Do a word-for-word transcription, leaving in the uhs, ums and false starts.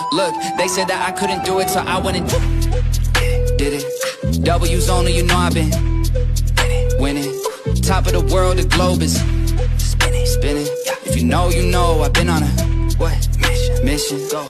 Look, they said that I couldn't do it, so I went and did it. W's only, you know I've been winning. Top of the world, the globe is spinning, spinning. If you know, you know, I've been on a what mission? Mission. Go.